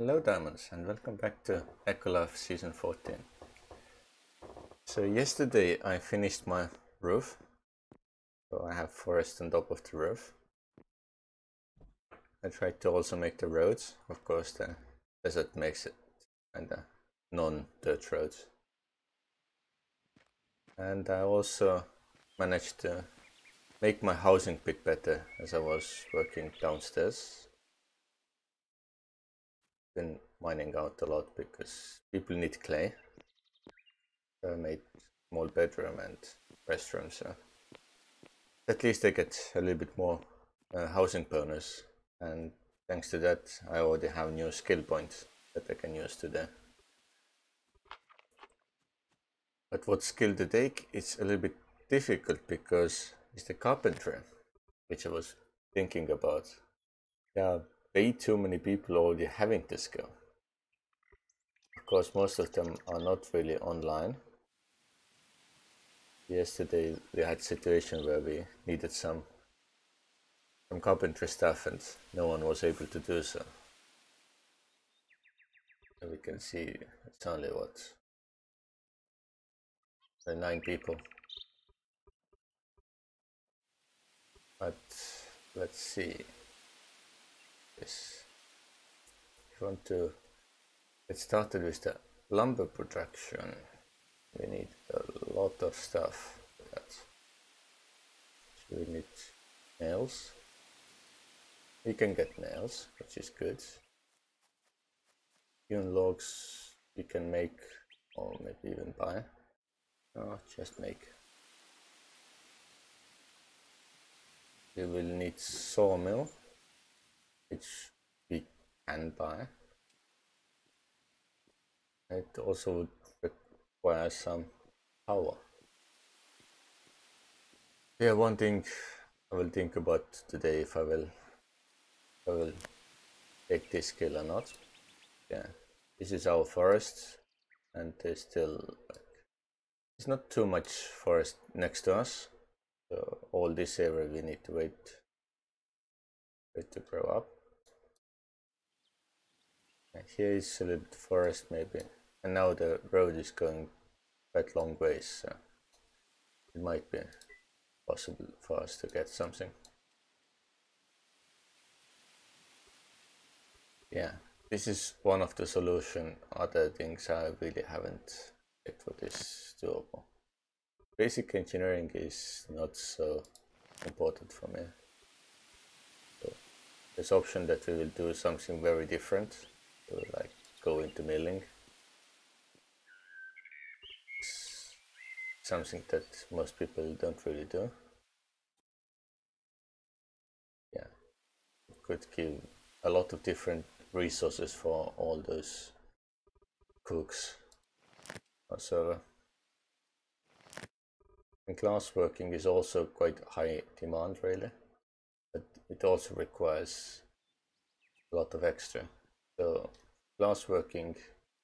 Hello Diamonds and welcome back to ECOLife Season 14. So yesterday I finished my roof. So I have forest on top of the roof. I tried to also make the roads. Of course the desert makes it kinda non-dirt roads. And I also managed to make my housing a bit better as I was working downstairs. Been mining out a lot because people need clay. So I made small bedroom and restroom, so at least I get a little bit more housing bonus, and thanks to that I already have new skill points that I can use today. But what skill to take is a little bit difficult because it's the carpentry, which I was thinking about. There are way too many people already having this skill. Of course most of them are not really online. Yesterday we had a situation where we needed some carpentry stuff and no one was able to do so. So we can see it's only what, 9 people. But let's see. Yes. If you want to get started with the lumber production, we need a lot of stuff for that. So we need nails. We can get nails, which is good. Hewn logs we can make, or maybe even buy. No, just make. We will need sawmill, which we can buy. It also would require some power. Yeah, one thing I will think about today if I will take this skill or not. Yeah, this is our forest, and there's still it's not too much forest next to us. So all this area we need to wait to grow up. And here is a little bit forest maybe, and now the road is going quite long ways, so it might be possible for us to get something. Yeah, this is one of the solution. Other things I really haven't checked what is doable. Basic engineering is not so important for me. So there's option that we will do something very different, so like go into milling. It's something that most people don't really do. Yeah, it could give a lot of different resources for all those cooks. Also, and glassworking is also quite high demand really, but it also requires a lot of extra. So glassworking,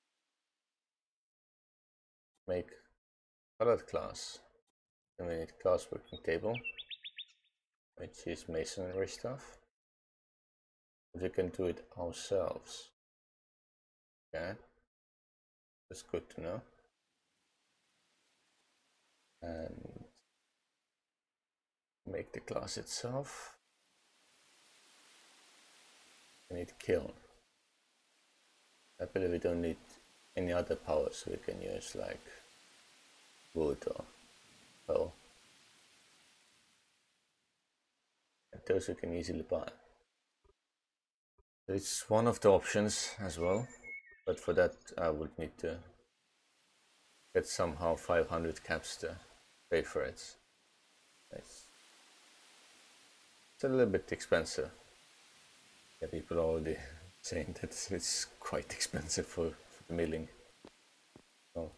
make colored glass, and we need glassworking table, which is masonry stuff. But we can do it ourselves. Okay, that's good to know. And make the glass itself. We need kiln. I believe we don't need any other power, so we can use like wood or coal. And those we can easily buy. So it's one of the options as well, but for that I would need to get somehow 500 caps to pay for it. It's a little bit expensive. Yeah, people are already saying that it's quite expensive for the milling. So,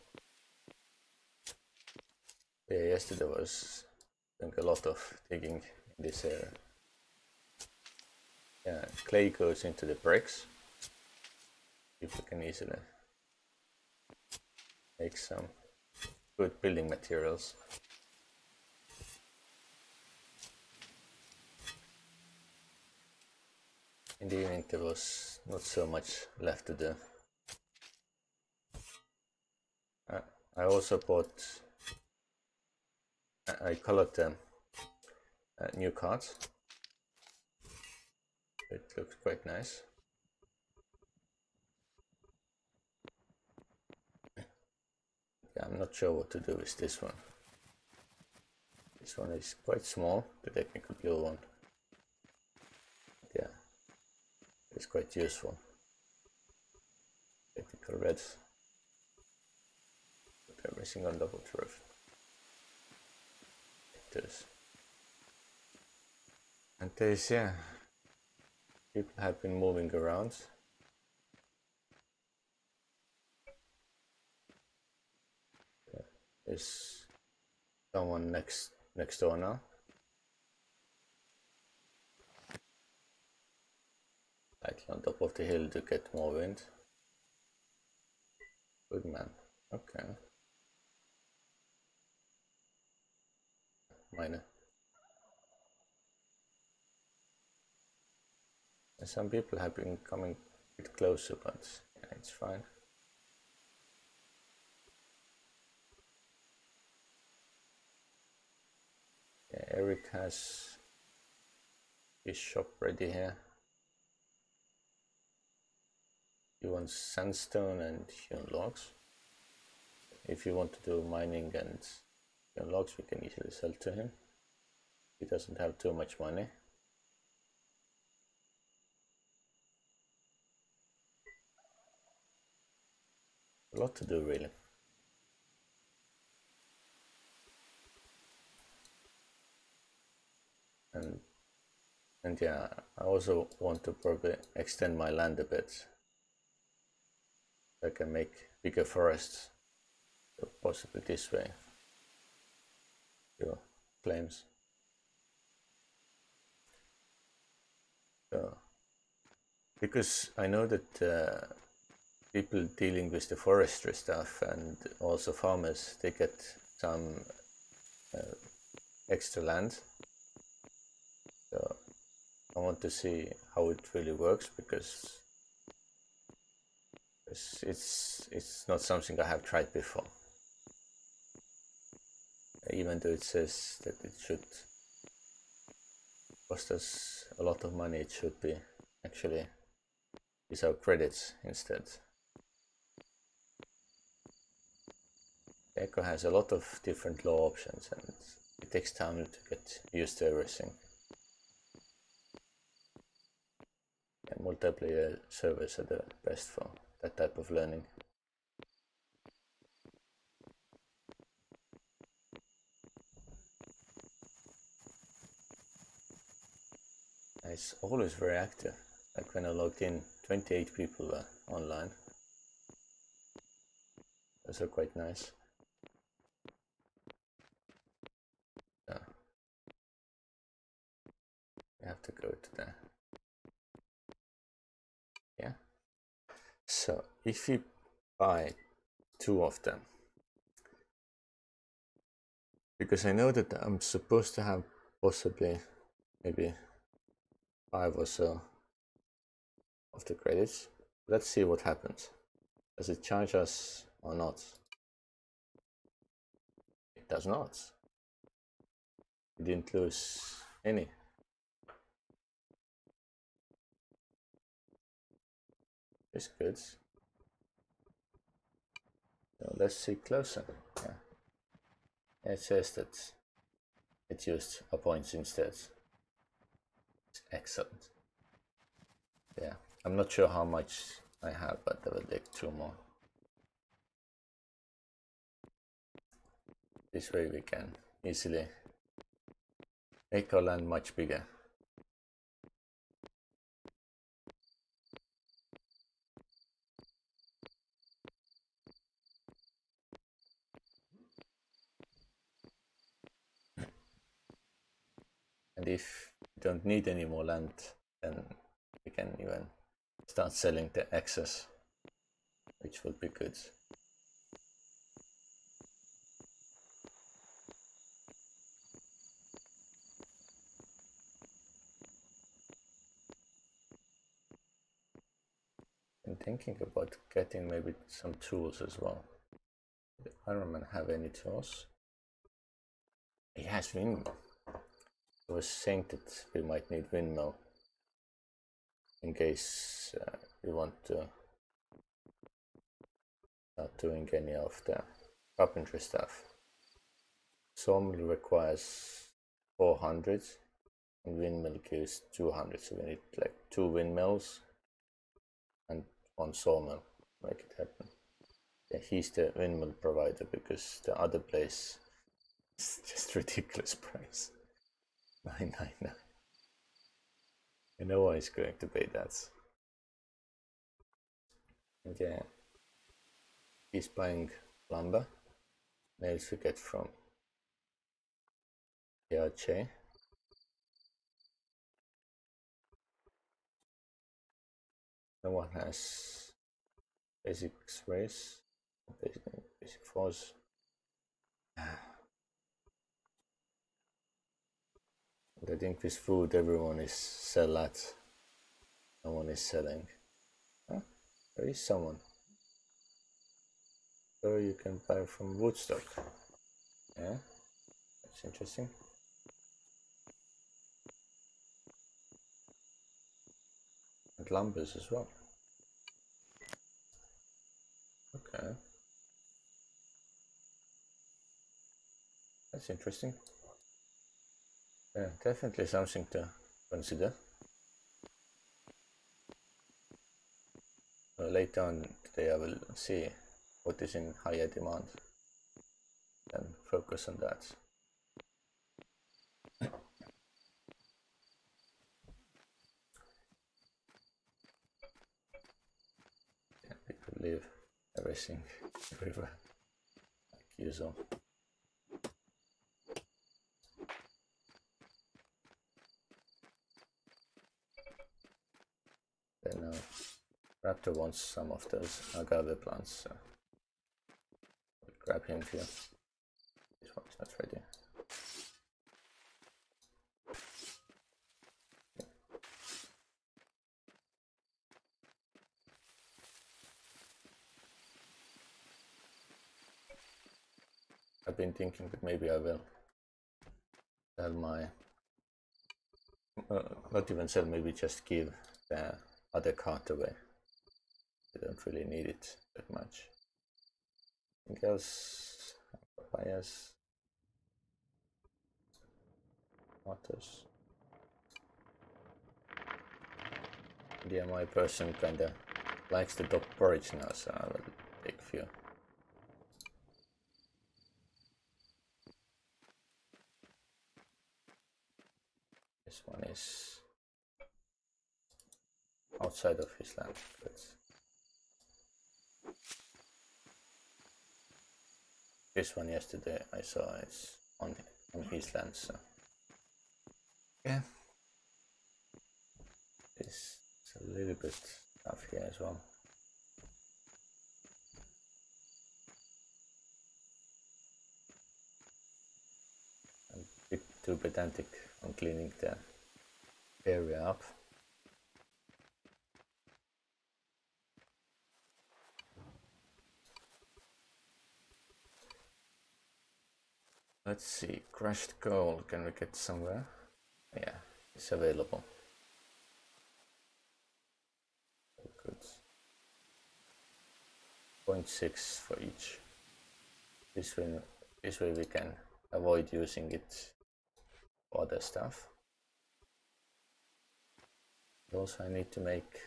yeah, yesterday I was doing a lot of digging in this area. Yeah, clay goes into the bricks. People can easily make some good building materials. in the evening there was not so much left to do. I also bought, I colored them new cards. It looks quite nice. Yeah, I'm not sure what to do with this one. This one is quite small, the technical blue one. Yeah, it's quite useful. Technical reds. Put everything on double roof. Like this. And there's, yeah, people have been moving around. There's someone next door now. Like on top of the hill to get more wind. Good man. Okay. Minor. And some people have been coming a bit closer, but yeah, it's fine. Yeah, Eric has his shop ready here. He wants sandstone and hewn logs. If you want to do mining and hewn logs, we can easily sell to him. He doesn't have too much money. A lot to do, really. And yeah, I also want to probably extend my land a bit. I can make bigger forests, so possibly this way. Your claims. So, because I know that people dealing with the forestry stuff and also farmers, they get some extra land. So I want to see how it really works, because it's not something I have tried before. Even though it says that it should cost us a lot of money, it should be actually without credits instead. Eco has a lot of different law options, and it takes time to get used to everything. And multiplayer servers are the best for that type of learning. It's always very active. Like when I logged in, 28 people were online. Those are quite nice. So we have to go to there. Yeah. So if you buy 2 of them, because I know that I'm supposed to have possibly maybe 5 or so of the credits. Let's see what happens. Does it charge us or not? It does not. We didn't lose any. It's good. So let's see closer. Yeah. It says that it used a points instead. It's excellent. Yeah, I'm not sure how much I have, but I will take 2 more. This way we can easily make our land much bigger. And if we don't need any more land, then we can even start selling the excess, which would be good. thinking about getting maybe some tools as well. Did Iron Man have any tools? He has windmill. I was saying that we might need windmill in case we want to start doing any of the carpentry stuff. Sawmill requires 400 and windmill gives 200, so we need like 2 windmills and 1 sawmill to make it happen. Yeah, he's the windmill provider because the other place is just ridiculous price. 999. And no one is going to pay that. Okay. He's buying lumber. Nails we get from Yache. No one has basic race, basic force. But I think with food everyone is sell at. No one is selling. Huh? There is someone. So you can buy from Woodstock. Yeah, that's interesting. And lumbers as well. Okay. That's interesting. Yeah, definitely something to consider. Later on today I will see what is in higher demand and focus on that. Yeah, we could leave everything everywhere like usual. Then Raptor wants some of those agave plants, so we'll grab him here. This one is not ready. I've been thinking that maybe I will sell my, not even sell, maybe just give the other cart away. I don't really need it that much. Anything else? Papayas, tomatoes. Yeah, my person kinda likes the dog porridge now, so I will take a few. This one is outside of his land, but this one yesterday I saw is on his land, so yeah. This is a little bit tough here as well. I'm a bit too pedantic on cleaning the area up. Let's see, crushed coal, can we get somewhere? Yeah, it's available. Good. 0.6 for each. This way we can avoid using it for other stuff. Also, I need to make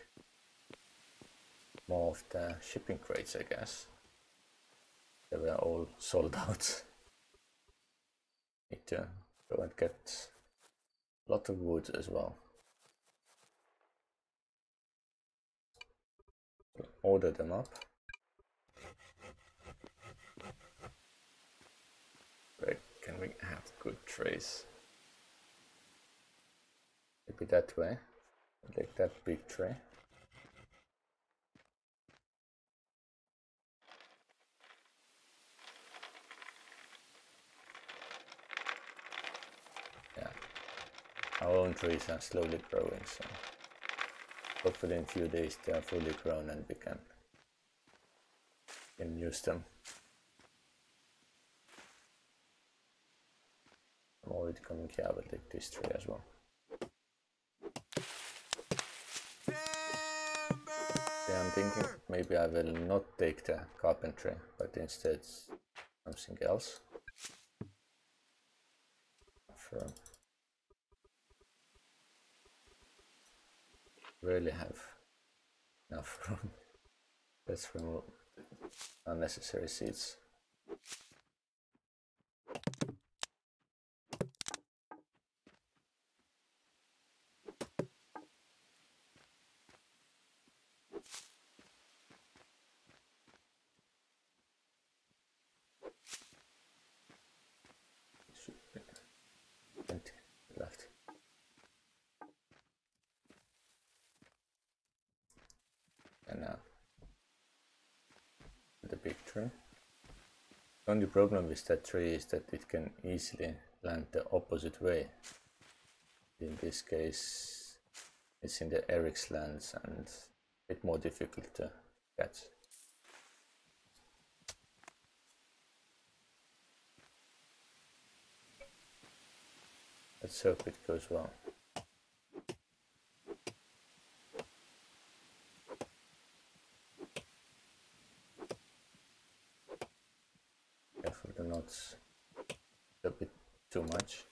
more of the shipping crates, I guess. They were all sold out. Need to go and get a lot of wood as well. Order them up. Where can we have good trays? Maybe that way. Like that big tray. Yeah. Our own trees are slowly growing, so hopefully in a few days they are fully grown and we can use them. More it coming here, I will take this tree as well. Yeah, I'm thinking maybe I will not take the carpentry, but instead something else. Really have enough room. Let's remove unnecessary seeds. Should be 20 left. And now the big tree. The only problem with that tree is that it can easily land the opposite way. In this case, it's in the Eric's lands and a bit more difficult to catch. Let's hope it goes well. Careful the knots a bit too much.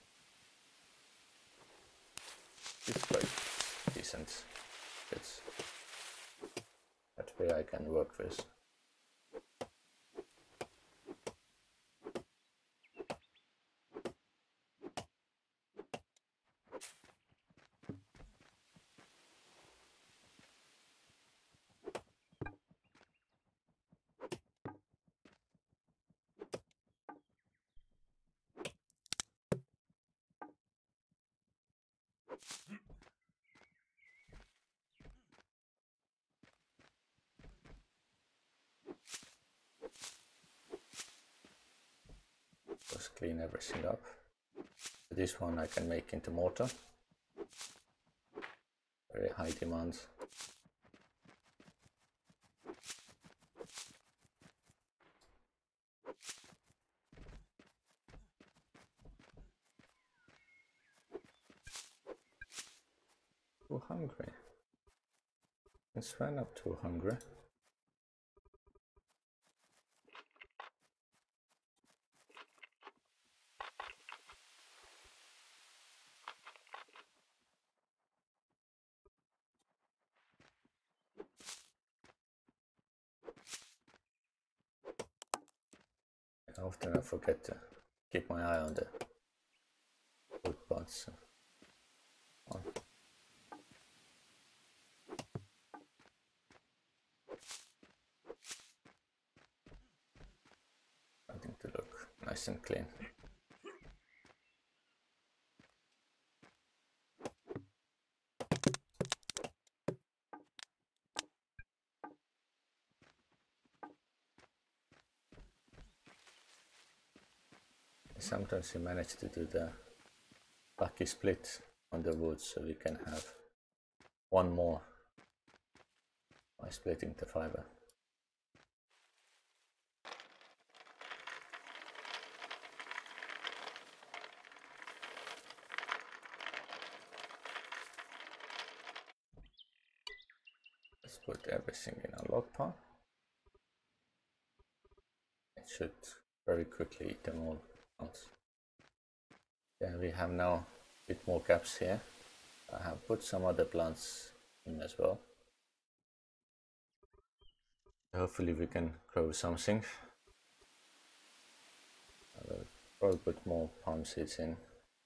It's quite decent. It's that way I can work with. Just clean everything up. This one I can make into mortar. Very high demand. Too hungry. Is Sven up too hungry? Often I forget to keep my eye on the food pots. Starting to look nice and clean. Sometimes we manage to do the lucky split on the wood, so we can have one more by splitting the fiber. Let's put everything in a log pile. It should very quickly eat them all out. Then we have now a bit more gaps here. I have put some other plants in as well. Hopefully we can grow something. I will probably put more palm seeds in.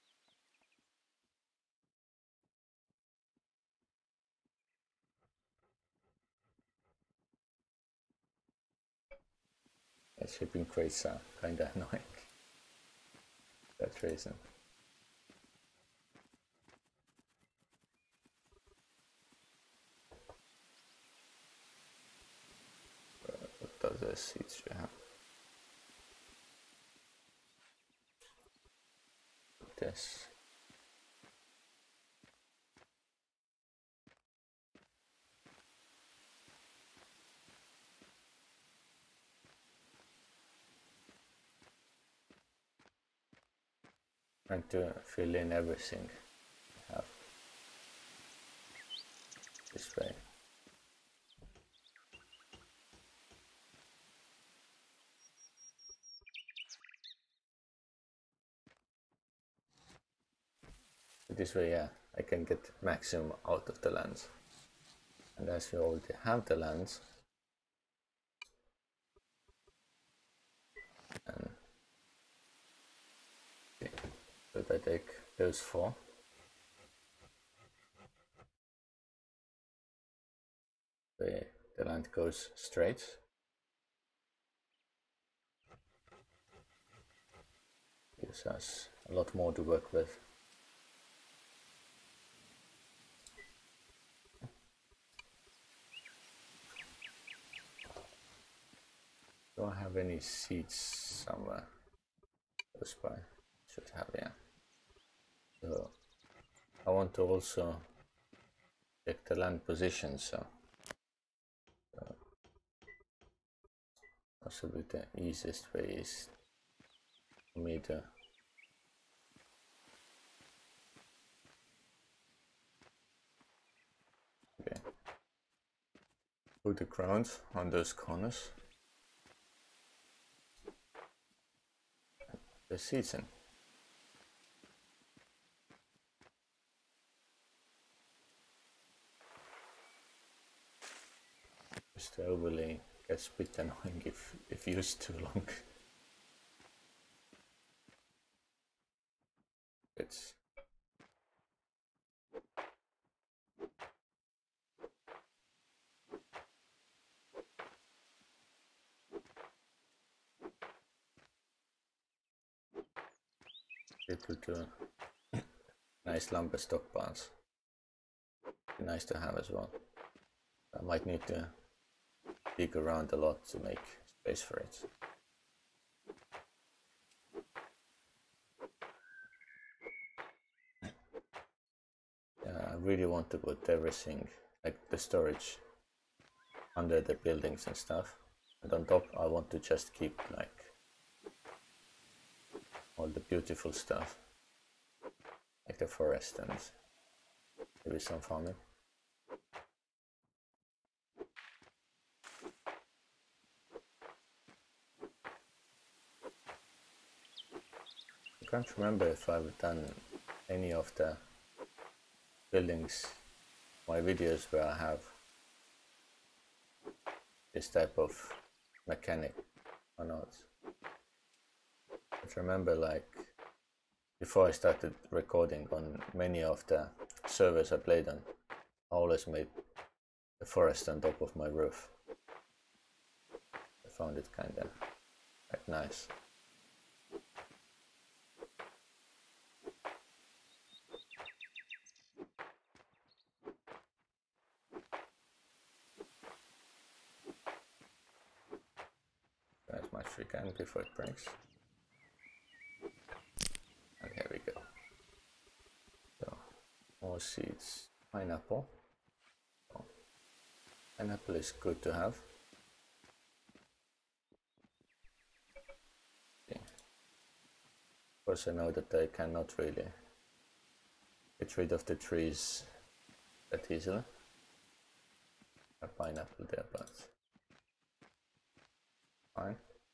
The shipping crates are kinda annoying. That reason. What other seeds we have? This. Trying to fill in everything I have this way. This way, yeah, I can get maximum out of the lands. And as we already have the lands, and okay, so I take those 4. The land goes straight. Gives us a lot more to work with. Do I have any seeds somewhere close by? Should have, yeah. So I want to also check the land position, so possibly the easiest way is for me to put the ground on those corners. The seeds in. Just the overlay gets a bit annoying if used too long. It's equal to nice lumber stockpiles. Nice to have as well. I might need to dig around a lot to make space for it. Yeah, I really want to put everything, like the storage, under the buildings and stuff. And on top I want to just keep like all the beautiful stuff, like the forest and maybe some farming. I can't remember if I've done any of the buildings, my videos where I have this type of mechanic or not. But remember, like before I started recording on many of the servers I played on, I always made the forest on top of my roof. I found it kind of like nice. As much we can before it breaks. And here we go. So, more seeds. Pineapple. Oh, pineapple is good to have. Okay. Of course I know that I cannot really get rid of the trees that easily. A pineapple there, but fine.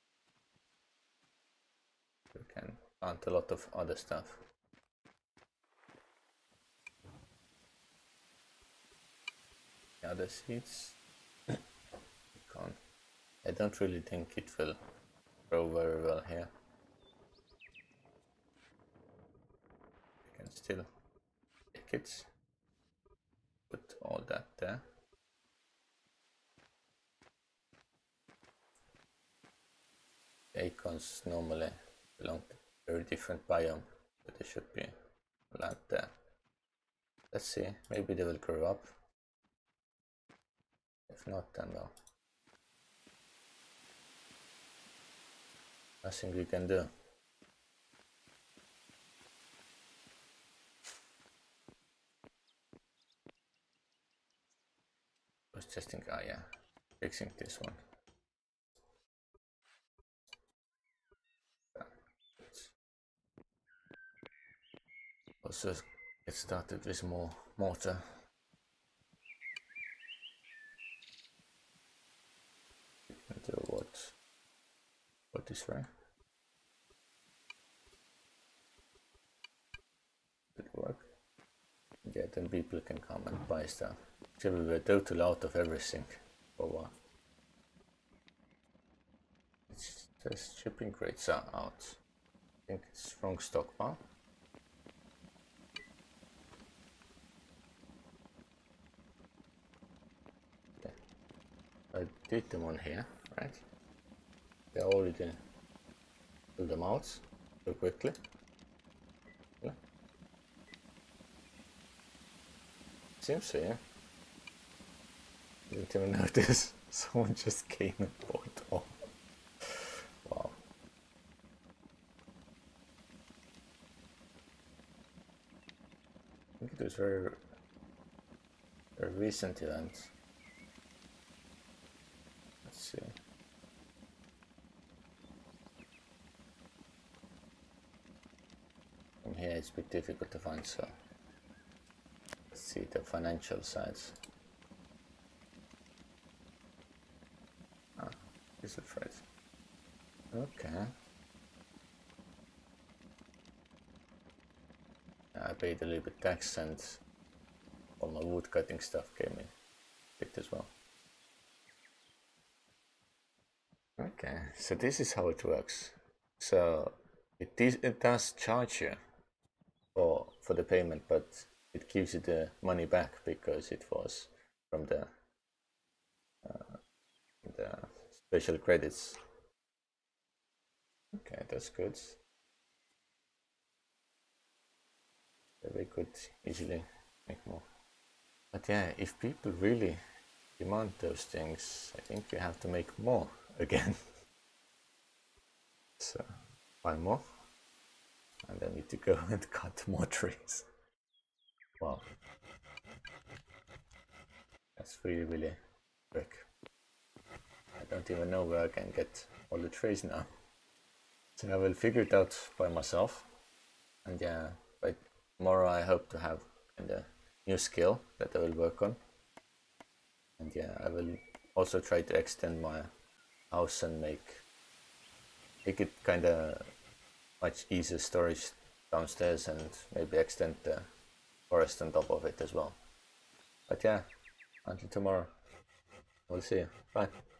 We can plant a lot of other stuff. The other seeds. Gone. I don't really think it will grow very well here. You can still pick it. Put all that there. The acorns normally belong to a very different biome, but they should be land there. Let's see, maybe they will grow up. If not, then no. Nothing we can do. I was just thinking, yeah, fixing this one. also get started with more mortar. Do what is right? Did it work? Yeah, then people can come and buy stuff. So we were totally out of everything for a while. It says shipping rates are out. I think it's wrong stockpile. Okay. I did them on here, right? They already pulled them out so quickly. Yeah. Seems so, yeah. Didn't even notice. Someone just came and bought all. Wow. I think it was very a recent event. Let's see. From here it's a bit difficult to find, so let's see the financial sides. Ah, this is right. Okay. I paid a little bit tax and all my wood cutting stuff came in a bit as well. Okay, so this is how it works. So it does charge you for the payment, but it gives you the money back because it was from the special credits. Okay, that's good. We could easily make more. But yeah, if people really demand those things, I think we have to make more again. So buy more, and then need to go and cut more trees. Wow, that's really quick. I don't even know where I can get all the trees now. So I will figure it out by myself. And yeah, by tomorrow I hope to have a new skill that I will work on. And yeah, I will also try to extend my house and make it kind of much easier storage downstairs, and maybe extend the forest on top of it as well. But yeah, until tomorrow, we'll see you. Bye.